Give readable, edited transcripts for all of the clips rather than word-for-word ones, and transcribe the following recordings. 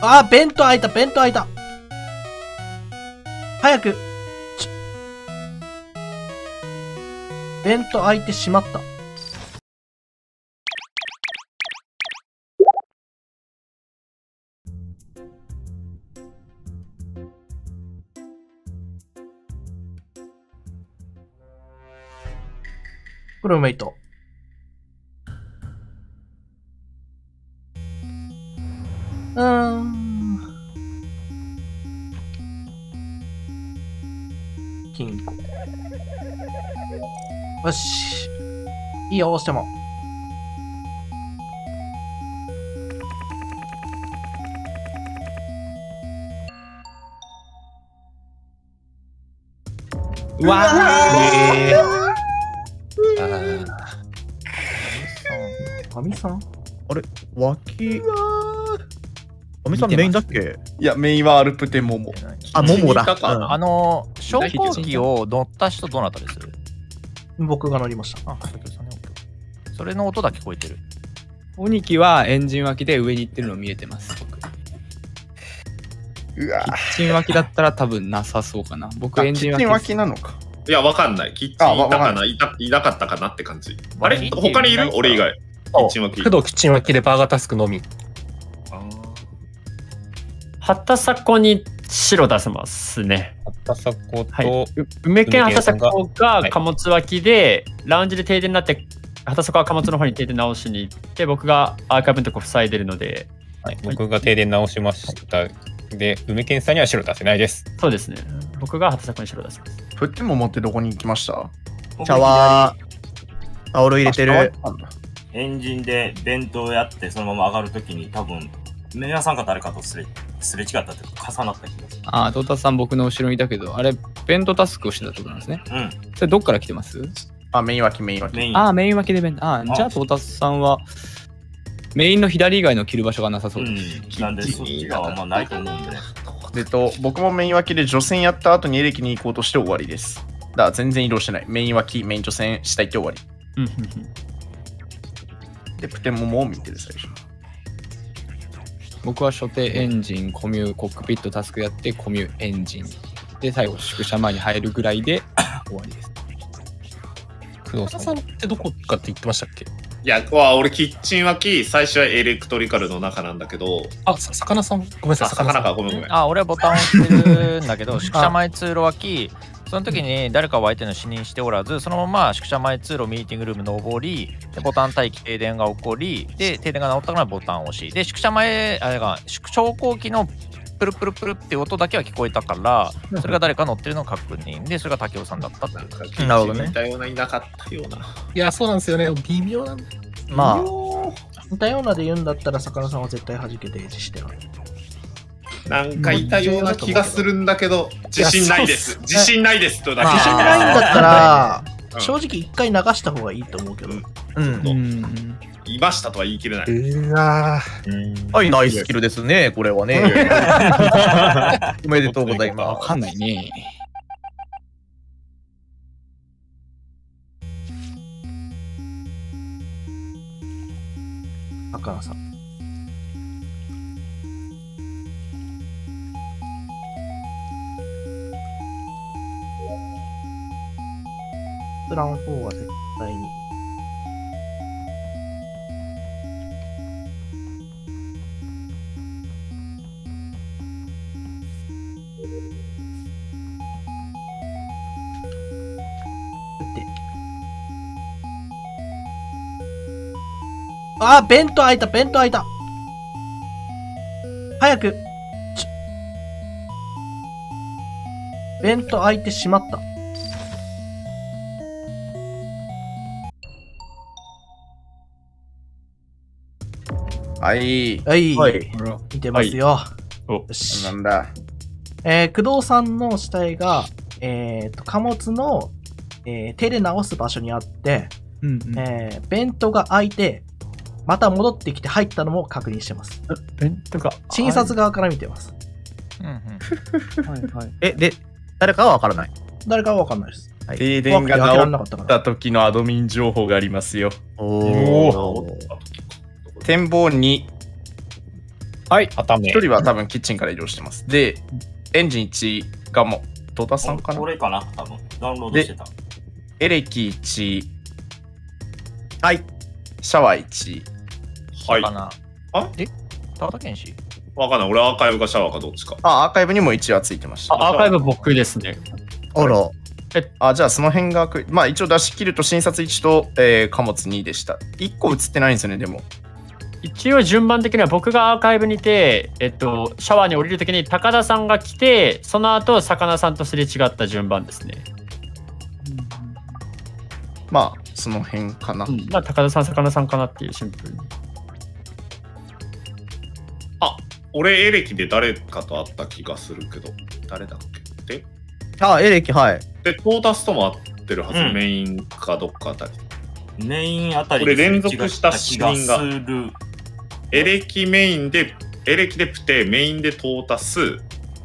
あー、弁当開いた、弁当開いた。早く。弁当開いてしまった。これうまいと。金庫。よし。いいよ、押しても。 うわー神さんあれ脇。神さんメインだっけ？ いや、メインはアルプテモモ。 あ、モモだ。 昇降機を乗った人どなたです？ 僕が乗りました。 あ、それの音だけ聞こえてる。 鬼木はエンジン脇で上に行ってるの見えてます。 うわキッチン脇だったら多分なさそうかな。僕エンジン脇。 キッチン脇なのか。 いや、わかんない。キッチンいたかな、いなかったかなって感じ。あれ他にいる？俺以外。キッチン脇。 工藤キッチン脇でバーガータスクのみ。 畑迫に白出せますね。 畑迫と、 はい、梅県畑迫が貨物脇で、ラウンジで停電になって、畑迫は貨物の方に停電直しに行って、僕がアーカイブのとこ塞いでるので、 はい、僕が停電直しました。で、梅県さんには白出せないです。 そうですね。僕が畑迫に白出せます。 プッテモモってどこに行きました？ シャワー。タオル入れてる。 エンジンで弁当やってそのまま上がるときに多分皆さんか誰かとすれ違ったって重なった気がする。 ああ、トータスさん僕の後ろにいたけど、あれ、弁当タスクをしてたってことなんですね。 うん。 それどっから来てます？ あ、メイン脇、メイン脇。 ああ、メイン脇で弁当。ああ、じゃあトータスさんは、メインの左以外の切る場所がなさそうです。 なんでそっち側はまあないと思うんでね。 僕もメイン脇で除染やった後にエレキに行こうとして終わりです。だから全然移動してない。メイン脇、メイン除染したいって終わり。で、プテモモを見てる最初。 僕は初手エンジン、コミュー、コックピットタスクやって、コミューエンジン。で、最後、宿舎前に入るぐらいで終わりです。 工藤さんってどこかって言ってましたっけ？ いや、俺キッチン脇、最初はエレクトリカルの中なんだけど。 あ、魚さん、ごめんなさい、 魚か、ごめんごめん。 あ、俺はボタンを押してるんだけど、宿舎前通路脇、その時に誰かを相手の視認しておらず、そのまま宿舎前通路ミーティングルーム上り、でボタン待機停電が起こり、で停電が治ったからボタンを押し、で宿舎前、あれが昇降機のプルプルプルって音だけは聞こえたから、それが誰か乗ってるのを確認で、それが武雄さんだったっていう。 なるほどね。いたような、いなかったような。 いや、そうなんですよね。微妙なんだ。 まあ、似たようなで言うんだったら、魚さんは絶対弾けてしてる。 なんかいたような気がするんだけど、自信ないです。自信ないですとだけ。 自信ないんだったら、正直一回流した方がいいと思うけど。 いましたとは言い切れない。 はい、ナイススキルですね、これはね。おめでとうございます。 わかんないね。 魚さん。プラン4は絶対に。あー、弁当開いた、弁当開いた。早く。弁当開いてしまった。 はい。 はい。 はい。 見てますよ。よし。 なんだ。 工藤さんの死体が、貨物の、手で直す場所にあって、弁当が開いて、また戻ってきて入ったのも確認してます。 弁当が診察側から見てます。 で、誰かはわからない。 誰かはわかんないです。 停電が治った時のアドミン情報がありますよ。展望2。 はい、固め。 1人は多分キッチンから移動してます。で、エンジン1がもう、トータスさんかな？ 俺かな多分。ダウンロードしてた。 エレキ1。はい。シャワー1。 はい。 高田健志わかんない。俺アーカイブかシャワーかどっちか。 アーカイブにも1はついてました。 アーカイブ僕ですね。 あら。 じゃあその辺が、まあ一応出し切ると診察1と、貨物2でした。1個映ってないんですよね、でも。 一応順番的には僕がアーカイブにて、シャワーに降りるときに高田さんが来て、その後魚さんとすれ違った順番ですね。 まあその辺かな。 まあ高田さん、魚さんかなっていうシンプルに。 俺エレキで誰かと会った気がするけど、誰だっけ？で、 エレキ、はい。 で、トータスとも会ってるはず、メインかどっかあたり。 メインあたりで連続した死人が。エレキメインで、エレキでプテ、メインでトータス。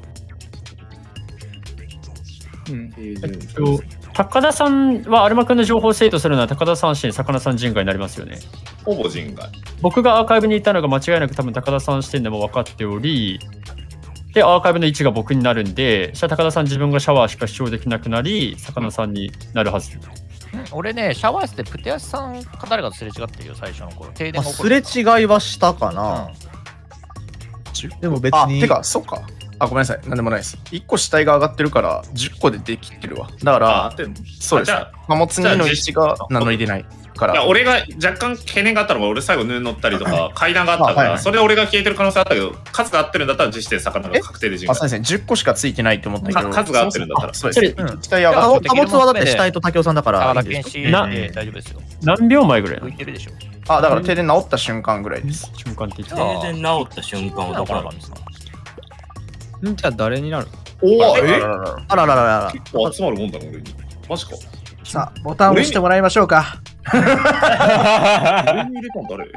高田さんはアルマ君の情報を精度するのは高田さん支魚さん人外になりますよね。 ほぼ人外。 僕がアーカイブにいたのが間違いなく多分高田さん視点でも分かっており、で、アーカイブの位置が僕になるんで、そしたら高田さん自分がシャワーしか視聴できなくなり、魚さんになるはず。 俺ね、シャワー室でプテアスさんか誰かとすれ違ってるよ、最初の頃。停電が起こすれ違いはしたかな。でも別に。 てか、そうか。ごめんなさい。なんでもないです。1個死体が上がってるから、10個でできてるわ。だから、そうです。貨物2の位置が名乗り出ないから。 俺が若干懸念があったのが、俺最後布乗ったりとか、階段があったから、それで俺が消えてる可能性あったけど、数が合ってるんだったら実質で魚が確定で人外。 そうですね。10個しかついてないって思ったけど。 数が合ってるんだったら。 そうです。死体上がってる。貨物はだって死体と竹雄さんだから。 大丈夫ですよ。 何秒前ぐらい浮いてるでしょ。 だから停電治った瞬間ぐらいです。 瞬間って停電治った瞬間はどこなんですか？ じゃあ誰になる？ あららら。 結構集まるもんだな、俺に。マジか。 さあ、ボタンを押してもらいましょうか。 俺に入れたの誰？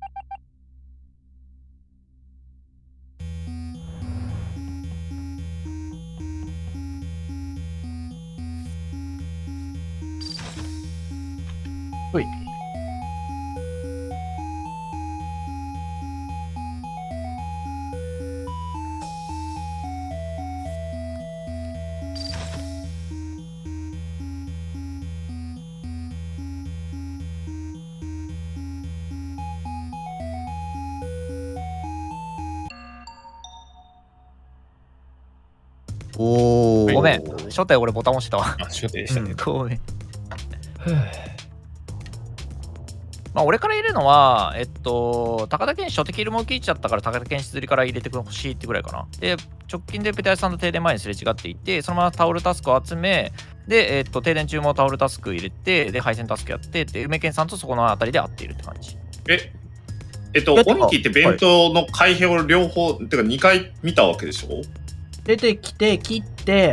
ほい。 ごめん、初手俺ボタン押してたわ。 初手でしたね。 ごめん。まあ俺から入れるのは、高田健志初手キルも切っちゃったから高田健志釣りから入れてほしいってぐらいかな。で、直近でペテアさんと停電前にすれ違っていて、そのままタオルタスクを集め、で、停電中もタオルタスク入れて、で、配線タスクやって、で、梅健さんとそこのあたりで会っているって感じ。 オニキって弁当の開閉を両方、てか2回見たわけでしょ？ 出てきて、切って、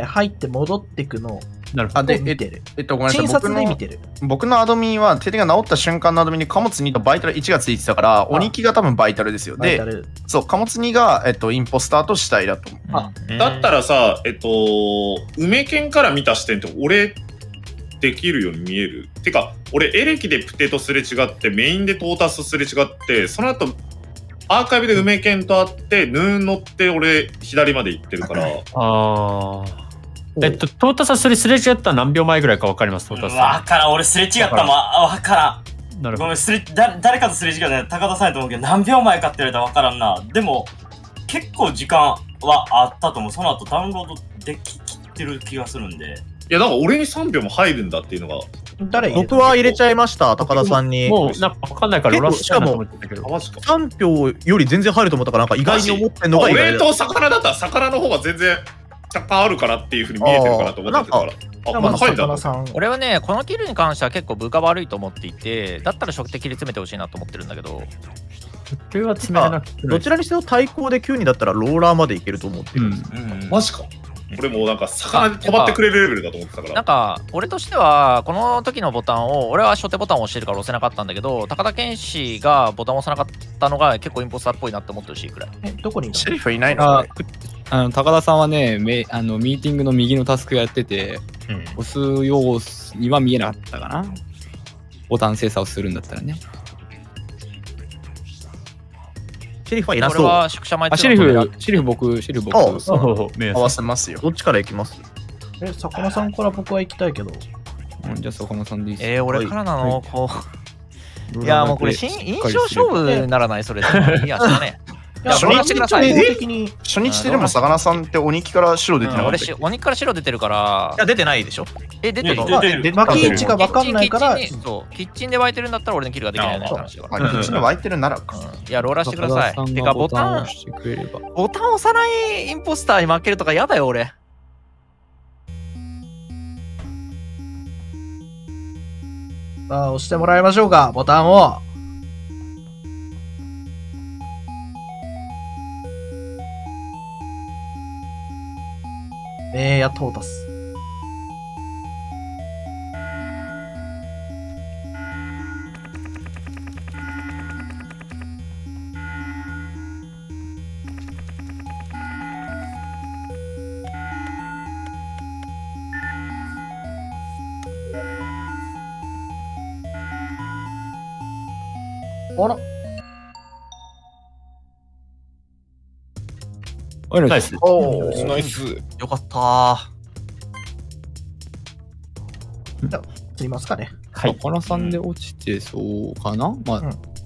入って戻ってくの。 なるほど。 見てる。 ごめんなさい。 診察で見てる。 僕のアドミンは、停電が治った瞬間のアドミンに貨物2とバイタル1がついてたから、鬼木が多分バイタルですよ。で、そう、貨物2が、インポスターと死体だと思う。だったらさ、梅県から見た視点って俺、できるように見える。てか、俺、エレキでプテとすれ違って、メインでトータスすれ違って、その後、アーカイブで梅県と会って、ヌーン乗って俺、左まで行ってるから。 トータスはそれすれ違った何秒前ぐらいか分かります？トータス。 分からん、俺すれ違ったもん、分からん。 なるほど。 ごめん、誰かとすれ違ったね、高田さんやと思うけど、何秒前かって言われたら分からんな。でも、結構時間はあったと思う。その後ダウンロードでききってる気がするんで。 いや、だから俺に3秒も入るんだっていうのが。 僕は入れちゃいました、高田さんに。 もう、なんか分かんないから、ロラスしかも、3票より全然入ると思ったから、なんか意外に思ってんのが意外俺と魚だったら、魚の方が全然、若干あるからっていうふうに見えてるかなと思ってたから。 俺はね、このキルに関しては結構分が悪いと思っていて、だったら初手切り詰めてほしいなと思ってるんだけど。 初手は詰めなくて。 どちらにせよ対抗で9人だったらローラーまでいけると思ってる。 マジか。俺もうなんか魚で止まってくれるレベルだと思ってたから。 なんか俺としてはこの時のボタンを俺は初手ボタンを押してるから押せなかったんだけど、高田健志がボタンを押さなかったのが結構インポスターっぽいなって思ってほしいくらい。 どこにシェリフいないの？ 高田さんはね、ミーティングの右のタスクやってて、押すようには見えなかったかな。ボタン精査をするんだったらね。 シェリフはいなこれそう。 は宿舎前あ、シェリフ僕。 合わせますよ。 どっちから行きます？ 魚さんから僕は行きたいけど。 じゃあ魚さんでいいっす。 俺からなのこう。いや、もうこれ、印象勝負ならない、それ。いや、そうだね。 初日ででも魚さんって鬼木から白出てなかったっけ？ 俺、鬼から白出てるから。 いや、出てないでしょ。 出てる。 巻き位置が分かんないから。 キッチンで湧いてるんだったら俺のキルができないよね。 キッチンで湧いてるならか。 いや、ローラーしてください。てか、ボタン押さないインポスターに負けるとか嫌だよ、俺。 さあ、押してもらいましょうか、ボタンを。名やトータス。あら。 ナイス。 ナイス。 よかったー。 じゃあ、釣りますかね。 はい。魚さんで落ちてそうかな。ま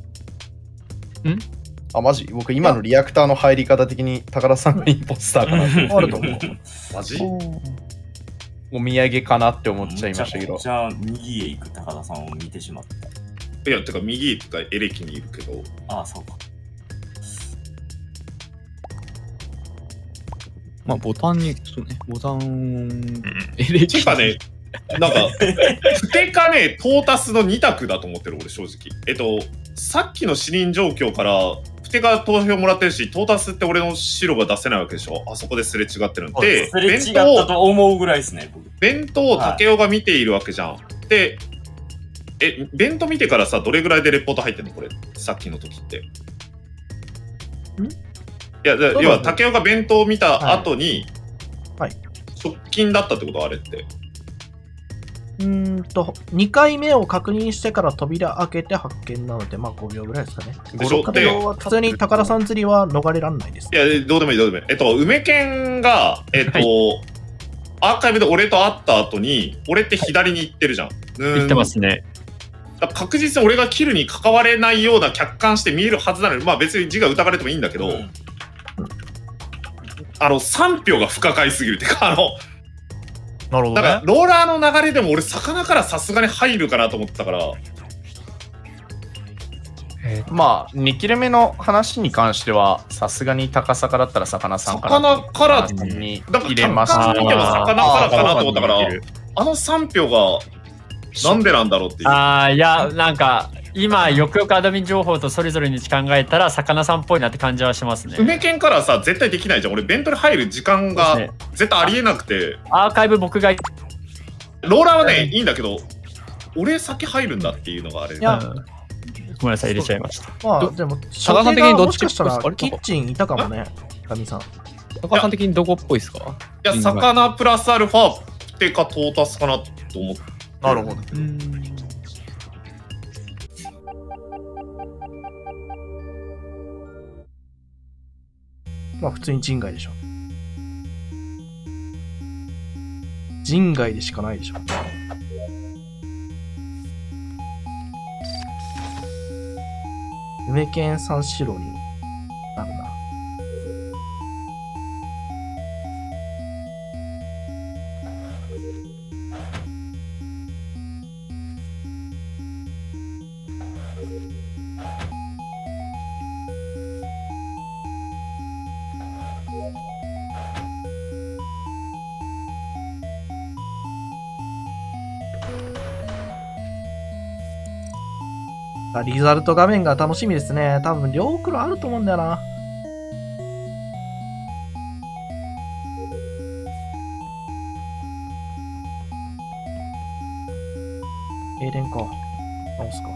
あ、マジ僕今のリアクターの入り方的に高田さんがインポスターかな。 あると思う。 マジ？ お土産かなって思っちゃいましたけど。 じゃあ右へ行く高田さんを見てしまった。 いや、てか右とかエレキにいるけど。 ああ、そうか。 まあ、ボタンに、そうね、ボタン、 ていうかね、なんか、ふてかね、トータスの2択だと思ってる、俺、正直。さっきの死人状況から、ふてか投票もらってるし、トータスって俺の白が出せないわけでしょ。あそこですれ違ってるんで、 すれ違ったと思うぐらいですね。 弁当を竹雄が見ているわけじゃん。で、弁当見てからさ、どれぐらいでレポート入ってんのこれ、さっきの時って。いや、要は竹雄が弁当を見た後に、直近だったってことあれって。 2回目を確認してから扉開けて発見なので、まあ5秒ぐらいですかね。 でしょ。で、 普通に高田さん釣りは逃れられないです。 いや、どうでもいい、どうでもいい。梅犬が、アーカイブで俺と会った後に、俺って左に行ってるじゃん。 行ってますね。 確実に俺がキルに関われないような客観して見えるはずなのに、まあ別に字が疑われてもいいんだけど、3票が不可解すぎるってか、 なるほどね。 だからローラーの流れでも俺魚からさすがに入るかなと思ってたから。 まあ2切れ目の話に関してはさすがに高坂だったら魚さんから魚からに入れました。 見ても魚からかなと思ったから、あの3票がなんでなんだろうっていう。 いや、なんか今よくよくアドミン情報とそれぞれに考えたら魚さんっぽいなって感じはしますね。 梅犬からさ絶対できないじゃん。俺弁当に入る時間が絶対ありえなくて、 アーカイブ僕がローラーはねいいんだけど、俺先入るんだっていうのがあれ。 いや、ごめんなさい、入れちゃいました。 まあでも高田さん的にどっちかしたらキッチンいたかもね、神さん。 高田さん的にどこっぽいですか？ いや、魚プラスアルファってかトータスかなと思って。 なるほど。 まあ普通に人外でしょ。人外でしかないでしょ。梅犬三四郎になるな。リザルト画面が楽しみですね。多分両黒あると思うんだよな。停電か。直すか。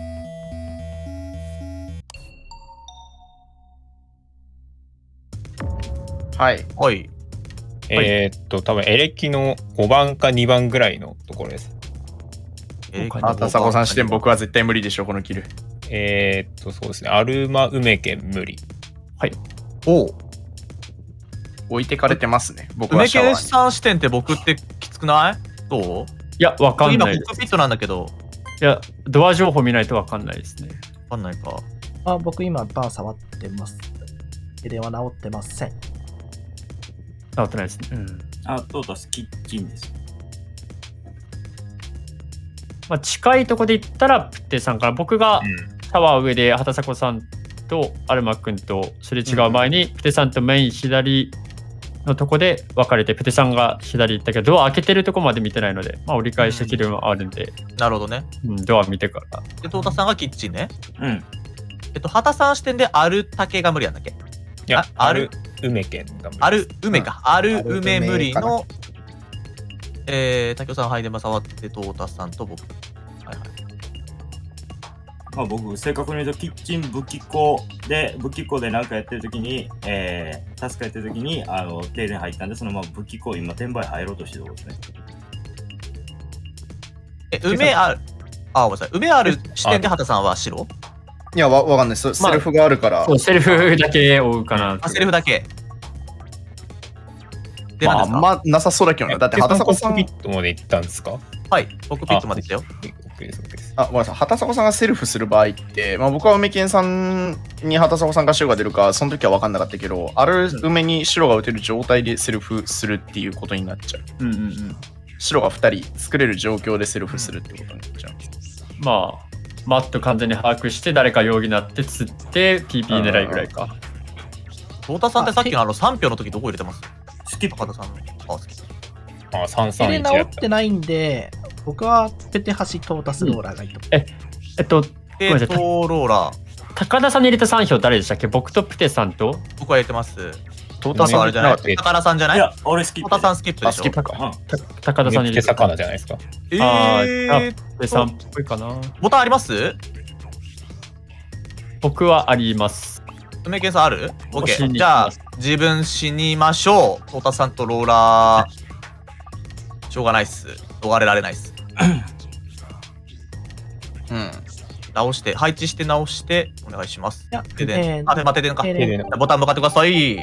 はい。 はい。 多分エレキの5番か2番ぐらいのところです。 田迫さん視点僕は絶対無理でしょこのキル。 そうですね。アルマ梅家無理。 はい。 おう。置いてかれてますね。僕は梅シャワーに。 健さん視点って僕ってきつくない？どう？ いや、わかん今ないです。 コックピットなんだけど。 いや、ドア情報見ないとわかんないですね。 わかんないか。 僕今バン触ってます。停電は治ってません。 治ってないですね。うん。 トータスキッチンです。 まあ、近いとこで言ったら、プッテさんから、僕がシャワー上で畑迫さんとアルマ君とすれ違う前に、プテさんとメイン左のとこで分かれて、プテさんが左行ったけど、ドア開けてるとこまで見てないので、まあ、折り返しできるのもあるんで、 なるほどね。 ドア見てから。 で、トータさんがキッチンね。 うん。 畑さん視点である竹が無理なんだっけ？ いや、ある梅県が無理。 ある梅か。あるある梅梅無理かなの、竹雄さん、ハイデマ触って、トータさんと僕。はいはい。 まあ僕、正確に言うと、キッチン武器庫でなんかやってるときに、タスクやってるときに、停電入ったんで、そのまま武器庫、今、転売入ろうとしてるとこですね。 梅ある、ごめんなさい。梅ある視点で畑さんは白？ いや、わかんない。セルフがあるから。 そう、セルフだけ追うかな。 セルフだけ。で、 まあ、 何ですか？ まあ、なさそうだけどな。だって、畑迫さん。 コックピットまで行ったんですか？ はい、コックピットまで行ったよ。 OK です、OK です。 ごめんなさい。畑迫さんがセルフする場合って、まあ、僕は梅健さんに畑迫さんが白が出るか、その時は分かんなかったけど、ある梅に白が打てる状態でセルフするっていうことになっちゃう。白が2人作れる状況でセルフするってことになっちゃう。 まあ、マット完全に把握して、誰か容疑になって釣って、PP 狙いぐらいか。 トータさんってさっきの3票の時どこ入れてます？ スキップ。 畑さんの。スキップ。 停電 331 治やっ。 ったてないんで、僕はペテハシトータスローラーがいいと思う。 ごめんなさいローラー。 高田さんに入れた3票誰でしたっけ？僕とプテさんと僕は入れてます。トータさんあれじゃない？高田さんじゃない？ いや、俺スキップ。 トータさんスキップでしょ？ スキップか。 高田さんに入れた。 魚じゃないですか。 プテさんっぽいかな。 ボタンあります？ 僕はあります。 梅健さんある？ OK。 死にじゃあ、自分死にましょう。トータさんとローラー。しょうがないっす。逃れられないっす。直して、配置して直して、お願いします。停電。待て電か。ボタン向かってください。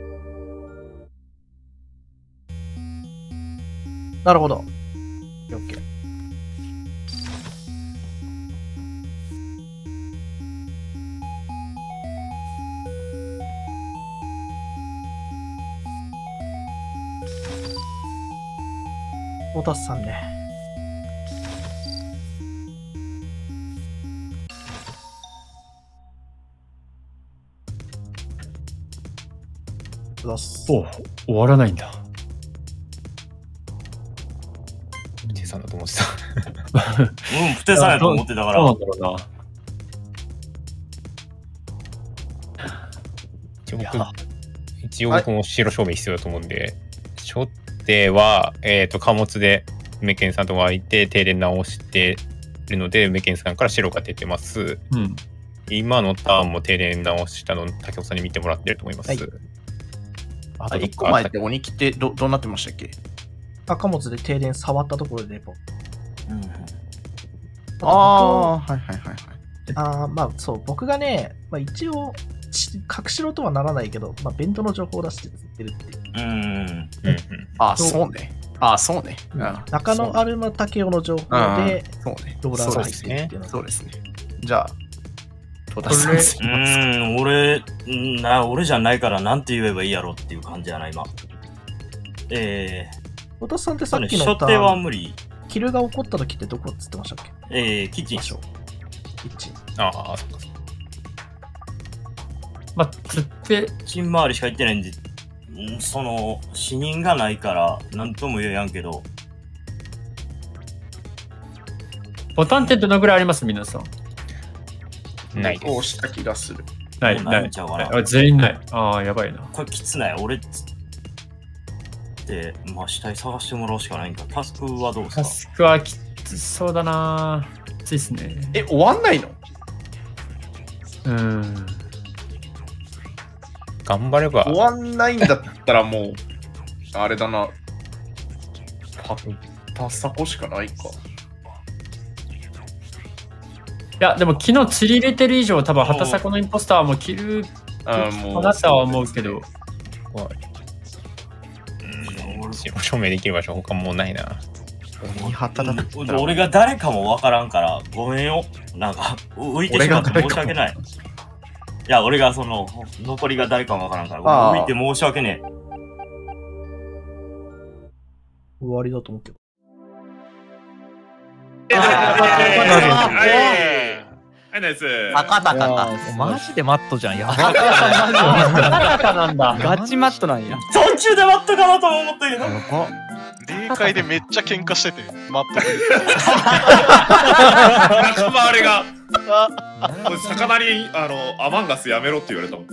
なるほど。OK。トータスさんね。 終わらないんだ。 プテさんだと思ってた。 プテさんやと思ってたから。 そうなんだろうな。 一応僕も白証明必要だと思うんで、初手は、貨物で梅健さんと湧いて停電直してるので、梅健さんから白が出てます。今のターンも停電直したの竹雄さんに見てもらってると思います。 あと1個前って鬼切ってどうなってましたっけ？ 貨物で停電触ったところでレポ。まあそう、僕がね、一応、隠しろとはならないけど、ベントの情報を出して釣ってるっていう。 そうね。そうね。 中野アルマ竹雄の情報で、ローラーが入ってるっていうの。 そうですね。じゃあ、 俺じゃないからなんて言えばいいやろっていう感じやな、今。 お父さんってさっきの初手は無理。 キルが起こった時ってどこっつってましたっけ？ キッチンでしょ。 キッチン。 そっかそっか。 キッチン周りしか行ってないんで、死人がないから、なんとも言えやんけど。 ボタンってどのぐらいあります皆さん？ ないです。 押した気がする。 ない。全員ない。やばいな。 これきつない。俺で、死体探してもらうしかないんか。タスクはどうですか？ タスクはきつそうだな。きついっすね。 終わんないの？ 頑張れば。 終わんないんだったらもう、あれだな。タサコしかないか。 いや、でも昨日釣り入れてる以上、多分畑迫のインポスターもキルあなたは思うけど。 白証明できる場所他もうないな。 俺が誰かもわからんからごめんよ。なんか浮いてしまって申し訳ない。いや俺がその残りが誰かもわからんから浮いて申し訳ねえ。 終わりだと思うけど。 はいナイス。 赤かマジでマットじゃん。やばい。 赤なんだ。 ガチマットなんや。 途中でマットかなと思ったけど。 霊界でめっちゃ喧嘩してて、マットで。 仲間あれが。魚にアマンガスやめろって言われたもん。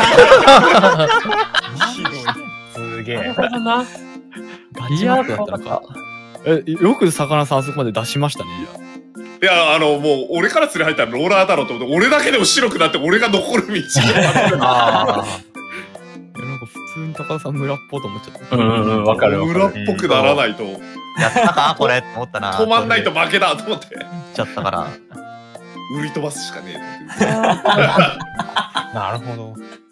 すげえ。 なるほどな。 ガチマットだったのか。よく魚さんあそこまで出しましたね。 いやもう俺から連れ入ったらローラーだろうと思って俺だけでも白くなって俺が残る道。 なんか普通に高田さん村っぽと思っちゃった。 わかる。 村っぽくならないと。 やったかこれって思ったな。 止まんないと負けだと思って。 ちゃったから。 売り飛ばすしかねえ。 なるほど。